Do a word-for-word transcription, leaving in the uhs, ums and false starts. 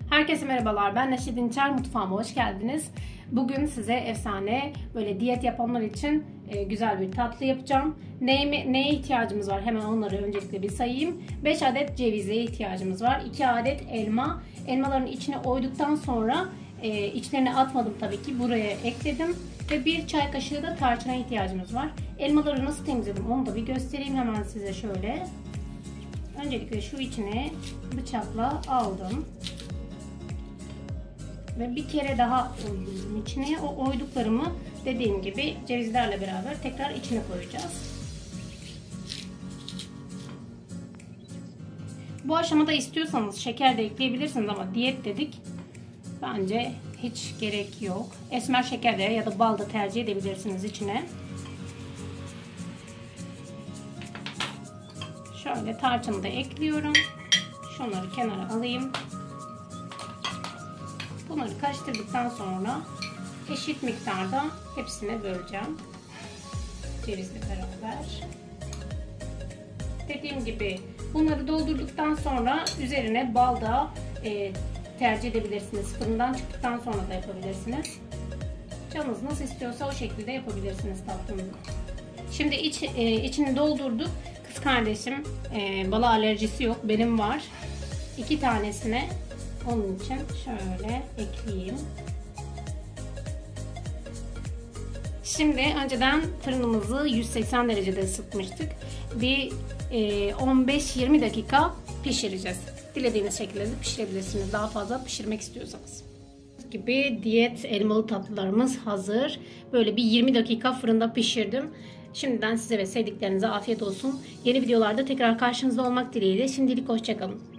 Herkese merhabalar. Ben Neşe Dinçer, mutfağıma hoş geldiniz. Bugün size efsane, böyle diyet yapanlar için e, güzel bir tatlı yapacağım. Neye, neye ihtiyacımız var? Hemen onları öncelikle bir sayayım. beş adet cevize ihtiyacımız var. iki adet elma. Elmaların içine oyduktan sonra e, içlerine atmadım tabii ki. Buraya ekledim. Ve bir çay kaşığı da tarçına ihtiyacımız var. Elmaları nasıl temizledim onu da bir göstereyim hemen size şöyle. Öncelikle şu içine bıçakla aldım. Ve bir kere daha oyuyorum içine. O oyduklarımı dediğim gibi cevizlerle beraber tekrar içine koyacağız. Bu aşamada istiyorsanız şeker de ekleyebilirsiniz ama diyet dedik. Bence hiç gerek yok. Esmer şeker de ya da bal da tercih edebilirsiniz içine. Şöyle tarçını da ekliyorum. Şunları kenara alayım. Bunları karıştırdıktan sonra eşit miktarda hepsine böleceğim. Cevizle beraber. Dediğim gibi bunları doldurduktan sonra üzerine bal da e, tercih edebilirsiniz. Fırından çıktıktan sonra da yapabilirsiniz. Canınız nasıl istiyorsa o şekilde yapabilirsiniz tatlınızı. Şimdi iç, e, içini doldurduk. Kız kardeşim e, bala alerjisi yok. Benim var. İki tanesine onun için şöyle ekleyeyim. Şimdi önceden fırınımızı yüz seksen derecede ısıtmıştık. Bir on beş yirmi dakika pişireceğiz. Dilediğiniz şekilde de pişirebilirsiniz. Daha fazla pişirmek istiyorsanız. Gibi diyet elmalı tatlılarımız hazır. Böyle bir yirmi dakika fırında pişirdim. Şimdiden size ve sevdiklerinize afiyet olsun. Yeni videolarda tekrar karşınızda olmak dileğiyle. Şimdilik hoşça kalın.